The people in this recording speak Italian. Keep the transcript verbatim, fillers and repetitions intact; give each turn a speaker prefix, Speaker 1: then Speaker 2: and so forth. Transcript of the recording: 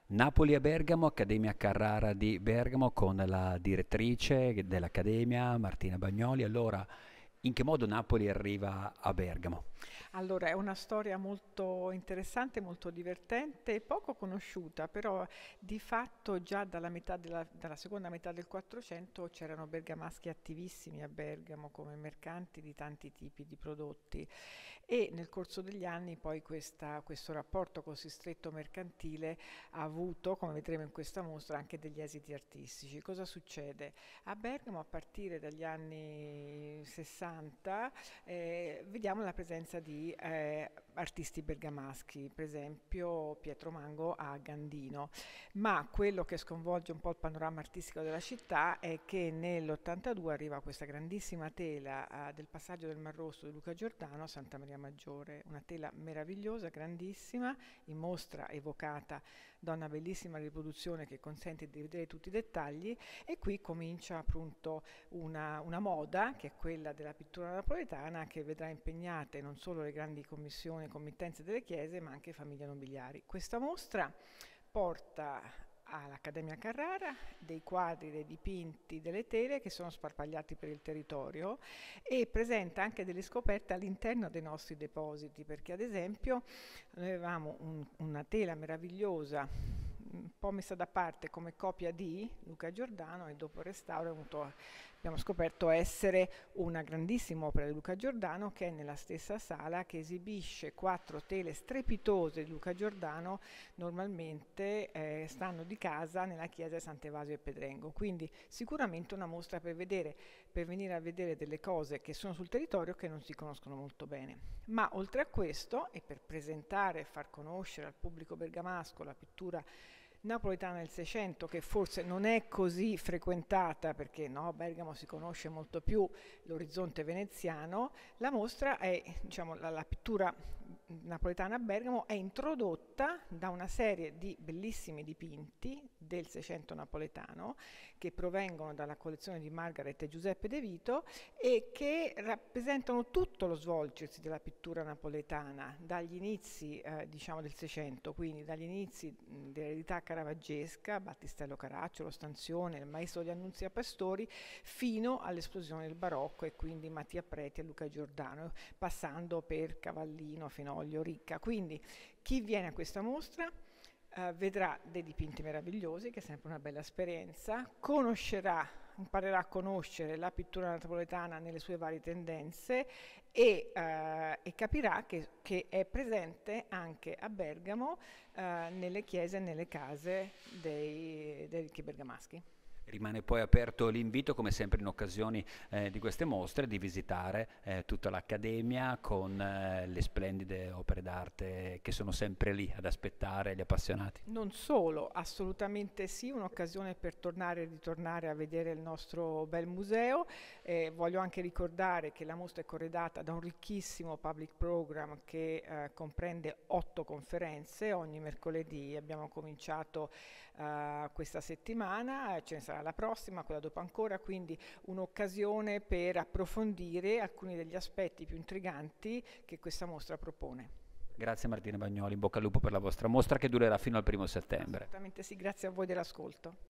Speaker 1: Napoli a Bergamo, Accademia Carrara di Bergamo con la direttrice dell'Accademia, Martina Bagnoli. Allora, in che modo Napoli arriva a Bergamo?
Speaker 2: Allora, è una storia molto interessante, molto divertente e poco conosciuta, però di fatto già dalla metà della, dalla seconda metà del quattrocento c'erano bergamaschi attivissimi a Bergamo come mercanti di tanti tipi di prodotti e nel corso degli anni poi questa- questo rapporto così stretto mercantile ha avuto, come vedremo in questa mostra, anche degli esiti artistici. Cosa succede? A Bergamo a partire dagli anni sessanta eh, vediamo la presenza di eh, artisti bergamaschi, per esempio Pietro Mango a Gandino, ma quello che sconvolge un po' il panorama artistico della città è che nell'ottantadue arriva questa grandissima tela eh, del passaggio del Mar Rosso di Luca Giordano a Santa Maria Maggiore, una tela meravigliosa, grandissima, in mostra evocata da una bellissima riproduzione che consente di vedere tutti i dettagli e qui comincia appunto una, una moda che è quella della pittura napoletana che vedrà impegnate non solo le grandi commissioni e committenze delle chiese ma anche famiglie nobiliari. Questa mostra porta all'Accademia Carrara dei quadri, dei dipinti, delle tele che sono sparpagliati per il territorio e presenta anche delle scoperte all'interno dei nostri depositi perché ad esempio noi avevamo un- una tela meravigliosa un po' messa da parte come copia di Luca Giordano e dopo il restauro abbiamo avuto- abbiamo scoperto essere una grandissima opera di Luca Giordano che è nella stessa sala che esibisce quattro tele strepitose di Luca Giordano normalmente eh, stanno di casa nella chiesa di Sant'Evasio e Pedrengo, quindi sicuramente una mostra per vedere, per venire a vedere delle cose che sono sul territorio che non si conoscono molto bene. Ma oltre a questo, e per presentare e far conoscere al pubblico bergamasco la pittura napoletana del Seicento, che forse non è così frequentata perché no, Bergamo si conosce molto più l'orizzonte veneziano, la mostra è, diciamo, la, la pittura napoletana a Bergamo è introdotta da una serie di bellissimi dipinti del Seicento napoletano che provengono dalla collezione di Margaret e Giuseppe De Vito e che rappresentano tutto lo svolgersi della pittura napoletana dagli inizi eh, diciamo del Seicento, quindi dagli inizi mh, dell'eredità caravaggesca, Battistello Caracciolo, Stanzione, il maestro di Annunzia Pastori, fino all'esplosione del barocco e quindi Mattia Preti e Luca Giordano, passando per Cavallino, Fenoglio, Ricca. Quindi chi viene a questa mostra eh, vedrà dei dipinti meravigliosi, che è sempre una bella esperienza, conoscerà, imparerà a conoscere la pittura napoletana nelle sue varie tendenze e, eh, e capirà che, che è presente anche a Bergamo eh, nelle chiese e nelle case dei, dei ricchi bergamaschi.
Speaker 1: Rimane poi aperto l'invito, come sempre in occasioni eh, di queste mostre, di visitare eh, tutta l'Accademia con eh, le splendide opere d'arte che sono sempre lì ad aspettare gli appassionati.
Speaker 2: Non solo, assolutamente sì, un'occasione per tornare e ritornare a vedere il nostro bel museo. Eh, voglio anche ricordare che la mostra è corredata da un ricchissimo public program che eh, comprende otto conferenze. Ogni mercoledì abbiamo cominciato eh, questa settimana, ce ne sarà la prossima, quella dopo ancora, quindi un'occasione per approfondire alcuni degli aspetti più intriganti che questa mostra propone.
Speaker 1: Grazie Martina Bagnoli, in bocca al lupo per la vostra mostra che durerà fino al primo settembre.
Speaker 2: Assolutamente sì, grazie a voi dell'ascolto.